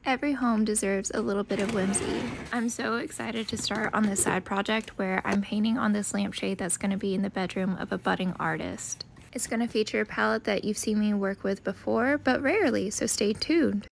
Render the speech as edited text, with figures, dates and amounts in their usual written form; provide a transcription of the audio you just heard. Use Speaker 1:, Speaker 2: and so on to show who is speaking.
Speaker 1: Every home deserves a little bit of whimsy. I'm so excited to start on this side project where I'm painting on this lampshade that's going to be in the bedroom of a budding artist. It's going to feature a palette that you've seen me work with before, but rarely, so stay tuned.